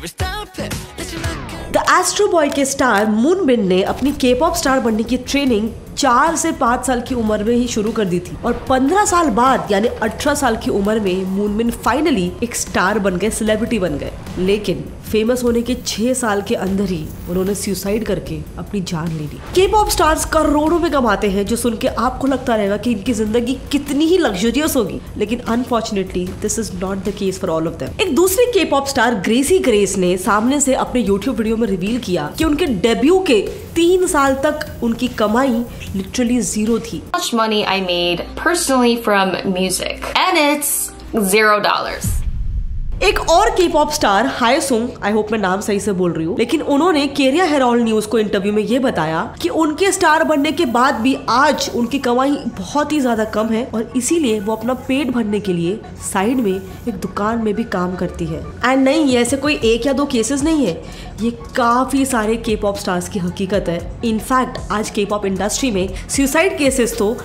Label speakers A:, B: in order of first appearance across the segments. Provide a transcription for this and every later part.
A: The astro boy के star Moonbin ने अपनी के-पॉप स्टार बनने की ट्रेनिंग 4 से 5 साल की उम्र में ही शुरू कर दी थी और 15 साल बाद यानी 18 साल की उम्र में मूनबिन फाइनली एक स्टार बन गए, सेलिब्रिटी बन गए। लेकिन फेमस होने के 6 साल के अंदर ही उन्होंने सुसाइड करके अपनी जान ले ली। के-पॉप स्टार्स करोड़ों में कमाते हैं, जो सुन के आपको लगता रहेगा कि इनकी जिंदगी कितनी ही लग्जरियस होगी, लेकिन unfortunately this is not the case for all of them. एक दूसरी के-पॉप स्टार ग्रेसी ग्रेस ने सामने से अपने यूट्यूब वीडियो में रिवील किया कि उनके डेब्यू के 3 साल तक उनकी कमाई लिटरली 0 थी।
B: Much money I made personally from music and it's $0.
A: एक और K-pop star Hyesung, I hope मैं नाम सही से बोल रही हूँ, लेकिन उन्होंने कोरिया हेराल्ड न्यूज को इंटरव्यू में ये बताया कि उनके स्टार बनने के बाद भी आज उनकी कमाई बहुत ही ज्यादा कम है और इसीलिए वो अपना पेट भरने के लिए साइड में एक दुकान में भी काम करती है। एंड नहीं, ये ऐसे कोई 1 या 2 केसेस नहीं है, ये काफी सारे के-पॉप स्टार्स की हकीकत है। इनफैक्ट आज के-पॉप इंडस्ट्री में सुसाइड केसेस तो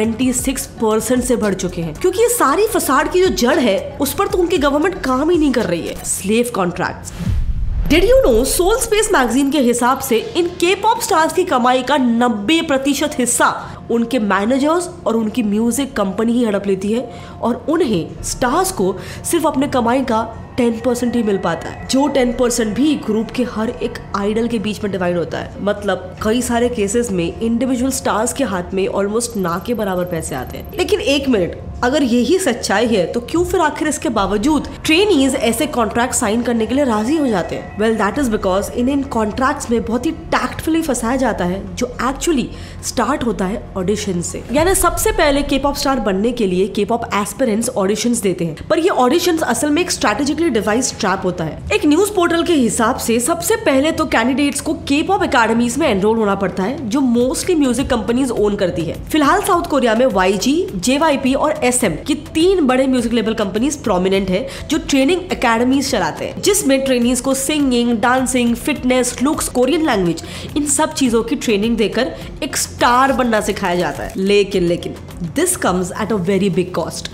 A: 26% से बढ़ चुके हैं, क्योंकि ये सारी फसाद की जो जड़ है उस पर तो उनकी गवर्नमेंट काम ही नहीं कर रही है, slave contracts. Did you know, Seoul Space magazine के हिसाब से इन के-पॉप स्टार्स की कमाई का 90% हिस्सा उनके मैनेजर्स और उनकी म्यूजिक कंपनी ही हड़प लेती है और उन्हें स्टार्स को सिर्फ अपने कमाई का 10% ही मिल पाता है, जो 10% भी ग्रुप के हर एक आइडल के बीच में डिवाइड होता है। मतलब कई सारे केसेस में इंडिविजुअल स्टार्स के हाथ में ऑलमोस्ट ना के बराबर पैसे आते हैं। लेकिन एक मिनट, अगर यही सच्चाई है तो क्यों फिर आखिर इसके बावजूद ट्रेनीज ऐसे कॉन्ट्रैक्ट साइन करने के लिए राजी हो जाते हैं? वेल, दैट इज बिकॉज इन कॉन्ट्रैक्ट्स में बहुत ही टैक्टफुली फंसाया जाता है, जो एक्चुअली स्टार्ट होता है ऑडिशन से। यानी सबसे पहले के-पॉप स्टार बनने के लिए के-पॉप एस्पिरेंट्स ऑडिशंस देते हैं, पर ये ऑडिशंस असल में एक स्ट्रैटेजिकली डिवाइस ट्रैप होता है। एक न्यूज पोर्टल के हिसाब से सबसे पहले तो कैंडिडेट्स को के-पॉप एकेडमीज में एनरोल होना पड़ता है, जो मोस्टली म्यूजिक कंपनीज ओन करती है। फिलहाल साउथ कोरिया में YG, JYP और SM की 3 बड़े म्यूजिक लेबल कंपनीज प्रोमिनेंट है, जो ट्रेनिंग एकेडमीज चलाते हैं, जिसमें ट्रेनीज को singing, dancing, fitness, looks, Korean language, इन सब चीजों की ट्रेनिंग देकर एक स्टार बनना सिखाया जाता है। लेकिन this comes at a very big cost,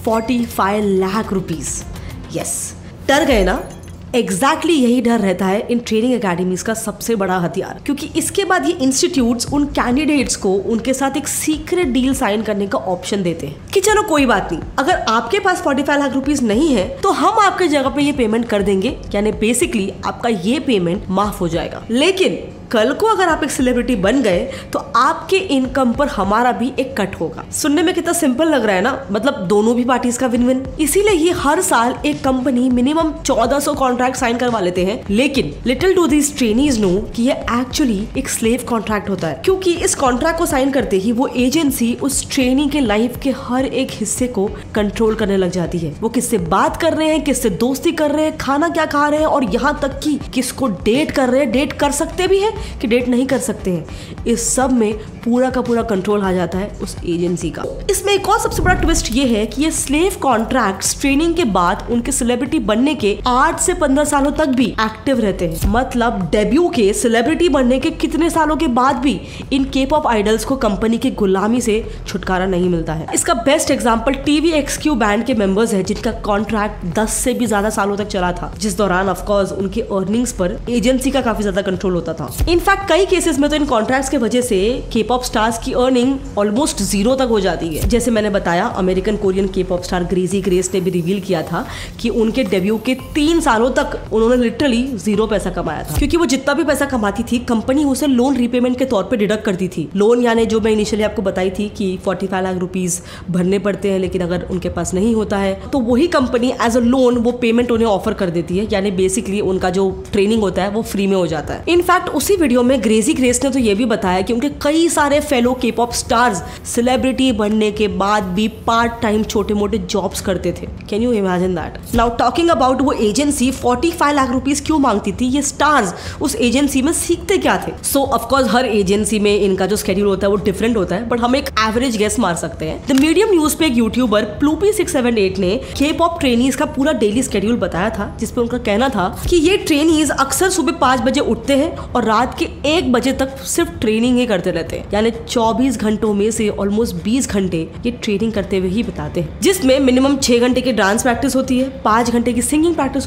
A: 45 lakh rupees. Yes, डर गए ना? एग्जैक्टली यही डर रहता है इन ट्रेनिंग एकेडमीज का सबसे बड़ा हथियार, क्योंकि इसके बाद ये इंस्टीट्यूट्स उन कैंडिडेट्स को उनके साथ एक सीक्रेट डील साइन करने का ऑप्शन देते हैं कि चलो कोई बात नहीं, अगर आपके पास 45 लाख रुपीस नहीं है तो हम आपके जगह पे ये पेमेंट कर देंगे, यानी बेसिकली आपका ये पेमेंट माफ हो जाएगा। लेकिन कल को अगर आप एक सेलिब्रिटी बन गए तो आपके इनकम पर हमारा भी एक कट होगा। सुनने में कितना सिंपल लग रहा है ना? मतलब दोनों भी पार्टीज का विन विन। इसीलिए ये हर साल एक कंपनी मिनिमम 1400 कॉन्ट्रैक्ट साइन करवा लेते हैं, लेकिन little do these trainees know कि ये एक्चुअली एक स्लेव कॉन्ट्रैक्ट होता है, क्योंकि इस कॉन्ट्रैक्ट को साइन करते ही वो एजेंसी उस ट्रेनी के लाइफ के हर एक हिस्से को कंट्रोल करने लग जाती है। वो किससे बात कर रहे हैं, किससे दोस्ती कर रहे हैं, खाना क्या खा रहे हैं और यहाँ तक कि किसको डेट कर रहे हैं, डेट कर सकते भी है कि डेट नहीं कर सकते हैं। इस सब में पूरा का पूरा कंट्रोल आ जाता है उस एजेंसी का। इसमें एक और सबसे बड़ा ट्विस्ट ये है कि ये स्लेव कॉन्ट्रैक्ट्स ट्रेनिंग के बाद उनके सेलिब्रिटी बनने के 8 से 15 सालों तक भी एक्टिव रहते हैं। मतलब डेब्यू के सेलिब्रिटी बनने के कितने सालों के बाद भी इन के-पॉप आइडल्स को कंपनी की गुलामी से छुटकारा नहीं मिलता है। इसका बेस्ट एग्जांपल TVXQ बैंड के मेंबर्स है, जिनका कॉन्ट्रैक्ट 10 से भी ज्यादा सालों तक चला था, जिस दौरान ऑफकोर्स उनके अर्निंग्स पर एजेंसी का काफी ज्यादा कंट्रोल होता था। इनफैक्ट कई केसेस में तो इन कॉन्ट्रैक्ट्स की वजह से के-पॉप स्टार्स की अर्निंग ऑलमोस्ट 0 तक हो जाती है। जैसे मैंने बताया, American Korean K-pop star Gracie Grace ने भी रिवील किया था कि उनके डेब्यू के 3 सालों तक उन्होंने लिटरली 0 पैसा कमाया था, क्योंकि वो जितना भी पैसा कमाती थी कंपनी उसे लोन रिपेमेंट के तौर पे डिडक्ट करती थी। लोन यानी जो मैं इनिशियली आपको बताई थी कि 45 लाख रुपीज भरने पड़ते हैं, लेकिन अगर उनके पास नहीं होता है तो वही कंपनी एज अ लोन वो पेमेंट उन्हें ऑफर कर देती है, यानी बेसिकली उनका जो ट्रेनिंग होता है वो फ्री में हो जाता है। इनफैक्ट उसी वीडियो में ग्रेसी ग्रेस ने तो ये भी बताया कि उनके कई सारे फेलो के-पॉप स्टार्स सेलिब्रिटी बनने के बाद भी पार्ट टाइम छोटे मोटे जॉब्स करते थे। Can you imagine that? Now talking about वो एजेंसी 45 लाख रुपीस क्यों मांगती थी, ये स्टार्स उस एजेंसी में सीखते क्या थे? सो ऑफकोर्स हर एजेंसी में इनका जो स्केड्यूल होता है वो डिफरेंट होता है, बट हम एक एवरेज गेस मार सकते हैं। द मीडियम न्यूज पे एक यूट्यूबर प्लूपी678 ने के-पॉप ट्रेनीज का पूरा डेली स्केड्यूल बताया था, जिसपे उनका कहना था कि ये ट्रेनीज अक्सर सुबह 5 बजे उठते हैं और रात के 1 बजे तक सिर्फ ट्रेनिंग ही करते रहते हैं, यानी 24 घंटों में से ऑलमोस्ट 20 घंटे ये ट्रेनिंग करते हुए ही बताते हैं, जिसमें मिनिमम 6 घंटे की डांस प्रैक्टिस होती है, 5 घंटे की सिंगिंग प्रैक्टिस होती है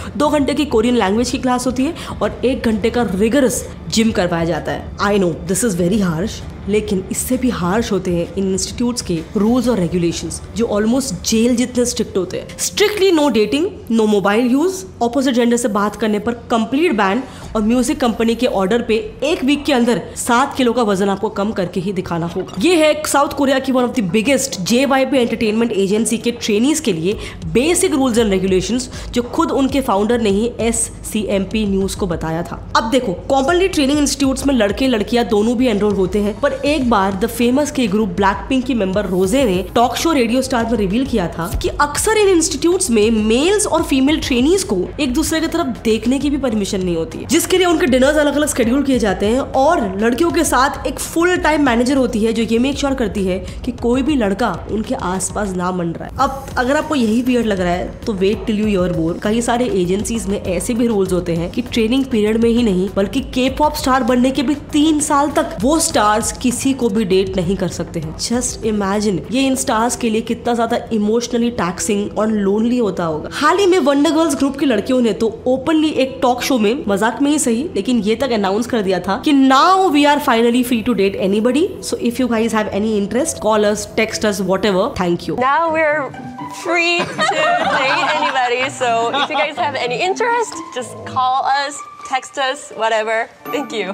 A: 2 घंटे की कोरियन लैंग्वेज की क्लास होती है और 1 घंटे का रिगरस जिम करवाया जाता है। I know this is very harsh, लेकिन इससे भी हार्श होते हैं इन इंस्टीट्यूट्स के रूल्स और रेगुलेशंस जो ऑलमोस्ट जेल जितने स्ट्रिक्ट होते हैं। Strictly no dating, no mobile use, opposite gender से बात करने पर कंप्लीट बैन और म्यूजिक कंपनी के ऑर्डर पे 1 वीक के अंदर 7 किलो का वजन आपको कम करके ही दिखाना होगा। ये है साउथ कोरिया की one of the biggest JYP entertainment agency के ट्रेनीज के लिए बेसिक रूल्स एंड रेगुलेशंस जो खुद उनके फाउंडर ने ही SCMP न्यूज को बताया था। अब देखो, कॉमनली ट्रेनिंग इंस्टीट्यूट्स में लड़के लड़कियां दोनों भी एनरोल होते हैं, पर एक बार the famous K group Blackpink की मेंबर रोजे ने टॉक शो रेडियो स्टार में रिवील किया था कि अक्सर इन इंस्टीट्यूट्स में मेल्स और फीमेल ट्रेनीज को एक दूसरे की तरफ देखने की भी परमिशन नहीं होती है, जिसके लिए उनके डिनर्स अलग अलग शेड्यूल किए जाते हैं और लड़कियों के साथ एक फुल टाइम मैनेजर होती है जो ये मेक श्योर करती है कि कोई भी लड़का उनके आसपास ना मंडरा है। अब अगर आपको यही वियर्ड लग रहा है तो wait till you hear more. कई सारे एजेंसीज में ऐसे भी रूल्स होते हैं कि ट्रेनिंग पीरियड में ही नहीं बल्कि K-pop स्टार बनने के भी 3 साल तक वो स्टार्स किसी को भी डेट नहीं कर सकते हैं। जस्ट इमेजिन ये इन स्टार्स के लिए कितना ज्यादा इमोशनली टैक्सिंग और लोनली होता होगा। हाल ही में वंडर गर्ल्स ग्रुप की लड़कियों ने तो ओपनली एक टॉक शो में, मजाक में ही सही लेकिन ये तक अनाउंस कर दिया था कि now we are finally free to date anybody, so if you guys have any interest call us, text us, whatever, thank you.
C: Now we're free to date anybody, so if you guys have any interest, just call us, text us, whatever. Thank you.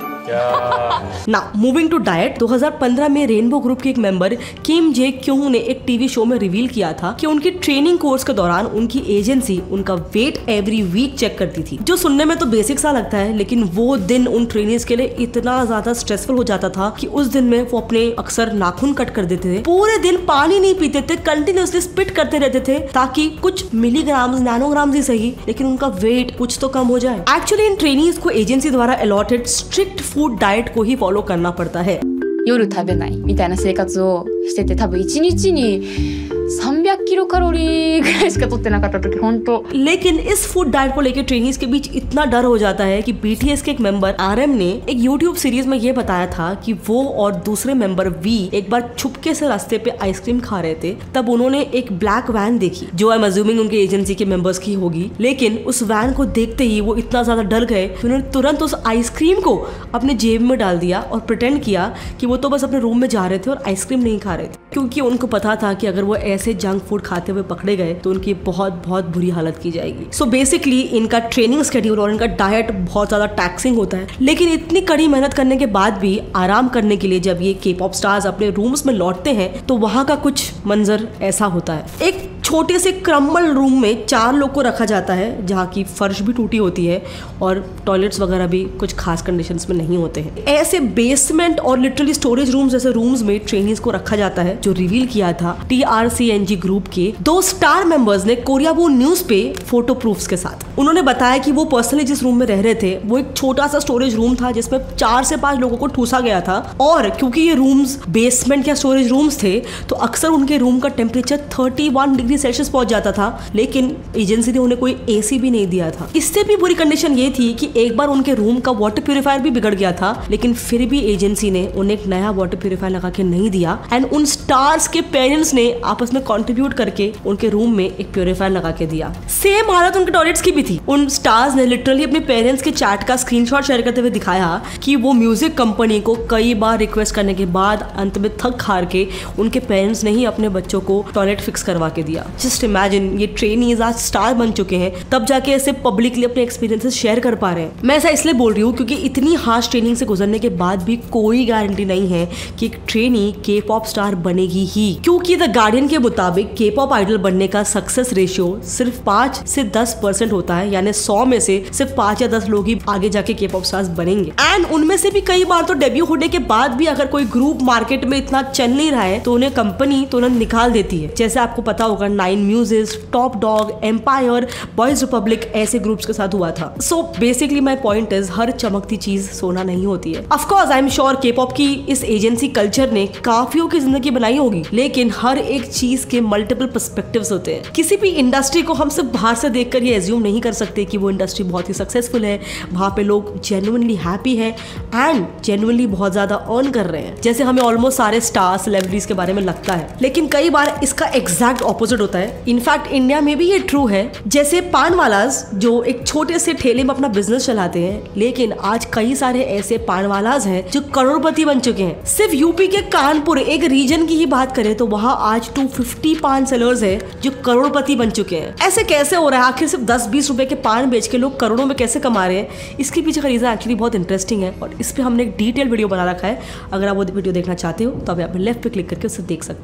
A: Now moving to diet, 2015 में rainbow group के एक member किम जे Kyung ने एक TV show में reveal किया था कि उनकी ट्रेनिंग कोर्स के दौरान उनकी एजेंसी उनका वेट एवरी वीक चेक करती थी, जो सुनने में तो बेसिक सा लगता है, लेकिन वो दिन उन ट्रेनीज के लिए इतना ज्यादा स्ट्रेसफुल हो जाता था कि उस दिन में वो अपने अक्सर नाखून कट कर देते थे, पूरे दिन पानी नहीं पीते थे, कंटिन्यूअसली स्पिट करते रहते थे ताकि कुछ मिलीग्राम्स, नैनोग्राम्स ही सही लेकिन उनका वेट कुछ तो कम हो जाए। एक्चुअली इन ट्रेनीज को एजेंसी द्वारा अलॉटेड स्ट्रिक्ट फूड डाइट को ही फॉलो करना पड़ता है।
D: 夜食べないみたいな生活をしてて、多分1日に300キロカロリーぐらいしか取ってなかった時本当।
A: लेकिन इस फूड डाइट को लेकर ट्रेनीज के बीच इतना डर हो जाता है कि BTS के एक मेंबर RM ने एक YouTube सीरीज में ये बताया था कि वो और दूसरे मेंबर V एक बार छुपके से रास्ते पे आइसक्रीम खा रहे थे, तब उन्होंने एक ब्लैक वैन देखी जो आई एम अज्यूमिंग उनके एजेंसी के मेंबर्स की होगी, लेकिन उस वैन को देखते ही वो इतना ज्यादा डर गए कि उन्होंने तुरंत उस आइसक्रीम को अपने जेब में डाल दिया और प्रिटेंड किया कि वो तो बस अपने रूम में जा रहे थे और आइसक्रीम नहीं खा रहे थे, क्योंकि उनको पता था कि अगर वो ऐसे जंक फूड खाते हुए पकड़े गए तो उनकी बहुत बहुत बुरी हालत की जाएगी। सो बेसिकली इनका ट्रेनिंग स्केड्यूल और इनका डाइट बहुत ज्यादा टैक्सिंग होता है, लेकिन इतनी कड़ी मेहनत करने के बाद भी आराम करने के लिए जब ये K-pop स्टार्स अपने रूम्स में लौटते हैं तो वहाँ का कुछ मंजर ऐसा होता है। एक छोटे से क्रम्बल रूम में 4 लोग को रखा जाता है जहाँ की फर्श भी टूटी होती है और टॉयलेट्स वगैरह भी कुछ खास कंडीशंस में नहीं होते हैं। ऐसे बेसमेंट और लिटरली स्टोरेज रूम्स जैसे रूम्स में ट्रेनीज को रखा जाता है, जो रिवील किया था TRCNG ग्रुप के 2 स्टार मेंबर्स ने कोरियाबू न्यूज पे फोटो प्रूफ्स के साथ। उन्होंने बताया कि वो पर्सनली जिस रूम में रह रहे थे वो एक छोटा सा स्टोरेज रूम था जिसमें 4 से 5 लोगों को ठूसा गया था, और क्योंकि ये रूम्स बेसमेंट या स्टोरेज रूम्स थे तो अक्सर उनके रूम का टेम्परेचर 31 डिग्री सेल्सियस पहुंच जाता था, लेकिन एजेंसी ने उन्हें कोई AC भी नहीं दिया था। इससे भी बुरी कंडीशन ये थी कि एक बार उनके रूम का वाटर प्यूरिफायर भी बिगड़ गया था, लेकिन फिर भी एजेंसी ने उन्हें एक नया वाटर प्यूरिफायर लगा के नहीं दिया, एंड उन स्टार्स के पेरेंट्स ने आपस में कंट्रीब्यूट करके उनके रूम में एक प्यूरिफायर लगा के दिया। सेम हालत उनके टॉयलेट्स की भी थी। उन स्टार्स ने लिटरली अपने पेरेंट्स के चैट का स्क्रीनशॉट शेयर करते हुए दिखाया कि वो म्यूजिक कंपनी को कई बार रिक्वेस्ट करने के बाद अंत में थक हार के उनके पेरेंट्स ने ही अपने बच्चों को टॉयलेट फिक्स करवा के दिया। जस्ट इमेजिन, ये ट्रेनीज आज स्टार बन चुके हैं तब जाके ऐसे पब्लिकली अपने एक्सपीरियंसेस शेयर कर पा रहे हैं। मैं ऐसा इसलिए बोल रही हूँ क्योंकि इतनी हार्श ट्रेनिंग से गुजरने के बाद भी कोई गारंटी नहीं है कि एक ट्रेनी K-pop स्टार बनेगी ही, क्योंकि द गार्डियन के मुताबिक K-pop आइडल बनने का सक्सेस रेशियो सिर्फ 5 से 10% होता है, यानी 100 में से सिर्फ 5 या 10 लोग ही आगे जाके K-pop स्टार्स बनेंगे, एंड उनमें से भी कई बार तो डेब्यू होने के बाद भी अगर कोई ग्रुप मार्केट में इतना चल नहीं रहा है तो उन्हें कंपनी तुरंत निकाल देती है। जैसे आपको पता होगा 9 music, Top Dog, Empire, Boys Republic ऐसे ग्रुप्स के साथ हुआ था। So basically my point is हर चमकती चीज सोना नहीं होती है। Of course I am sure K-pop की इस एजेंसी कल्चर ने काफियों की जिंदगी बनाई होगी, लेकिन हर एक चीज के मल्टीपल पर्सपेक्टिव्स होते हैं। किसी भी इंडस्ट्री को हम सिर्फ बाहर से देखकर ये एज्यूम नहीं कर सकते कि वो इंडस्ट्री बहुत ही सक्सेसफुल है, वहां पे लोग जेन्युइनली हैप्पी है एंड जेन्युइनली बहुत ज्यादा अर्न कर रहे हैं, जैसे हमें ऑलमोस्ट सारे स्टार सेलिब्रिटीज के बारे में लगता है। लेकिन कई बार इसका एग्जैक्ट ऑपोजिट होता है। इनफैक्ट इंडिया में भी ये ट्रू है। जैसे पान वालाज जो एक छोटे से ठेले में अपना बिजनेस चलाते हैं, लेकिन आज कई सारे ऐसे पान वालाज हैं जो करोड़पति बन चुके हैं। सिर्फ यूपी के कानपुर एक रीजन की ही बात करें तो वहाँ आज 250 पान सेलर्स है जो करोड़पति बन चुके हैं। ऐसे कैसे हो रहा है? आखिर सिर्फ 10-20 रुपए के पान बेच के लोग करोड़ों में कैसे कमा रहे हैं? इसके पीछे का रीजन एक्चुअली बहुत इंटरेस्टिंग है और इस पे हमने एक डिटेल वीडियो बना रखा है। अगर आप वो वीडियो देखना चाहते हो तो आप यहाँ पे लेफ्ट पे क्लिक करके उसे देख सकते हो।